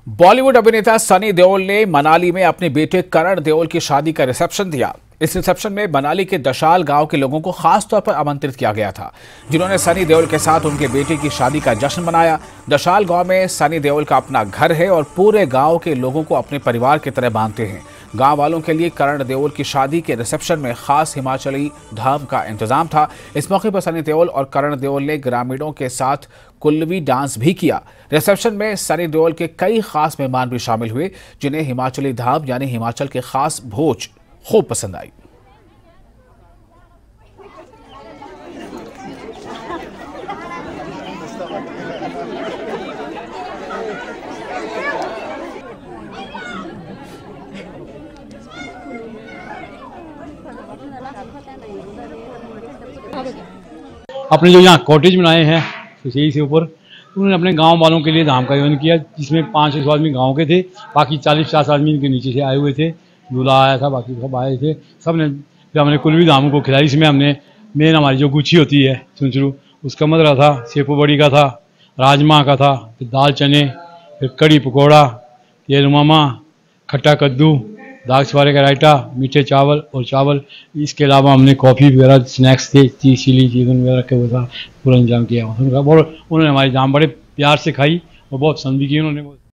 बॉलीवुड अभिनेता सनी देओल ने मनाली में अपने बेटे करण देओल की शादी का रिसेप्शन दिया। इस रिसेप्शन में मनाली के दशाल गांव के लोगों को खास तौर पर आमंत्रित किया गया था, जिन्होंने सनी देओल के साथ उनके बेटे की शादी का जश्न मनाया। दशाल गांव में सनी देओल का अपना घर है और पूरे गांव के लोगों को अपने परिवार की तरह मानते हैं। गांव वालों के लिए करण देओल की शादी के रिसेप्शन में खास हिमाचली धाम का इंतजाम था। इस मौके पर सनी देओल और करण देओल ने ग्रामीणों के साथ कुल्लवी डांस भी किया। रिसेप्शन में सनी देओल के कई खास मेहमान भी शामिल हुए, जिन्हें हिमाचली धाम यानी हिमाचल के खास भोज खूब पसंद आई। अपने जो यहाँ कॉटेज बनाए हैं सुसई से ऊपर, उन्होंने अपने गांव वालों के लिए धाम का आयोजन किया, जिसमें 500 आदमी गांव के थे, बाकी 40-50 आदमी इनके नीचे से आए हुए थे। दूल्हा आया था, बाकी सब आए थे, सब ने फिर हमने कुल्लवी धामों को खिलाई। इसमें हमने मेन हमारी जो गुच्छी होती है सुनसरू, उसका मदरा था, सेपू बड़ी का था, राजमा का था, फिर दाल चने, फिर कड़ी पकौड़ा, तेल मामा, खट्टा कद्दू, दाग छुआरे का रायता, मीठे चावल और चावल। इसके अलावा हमने कॉफ़ी वगैरह स्नैक्स थे, चिली चिकन वगैरह रखे हुए था, पूरा इंतजाम किया। उन्होंने हमारी जाम बड़े प्यार से खाई और बहुत पसंद भी की उन्होंने।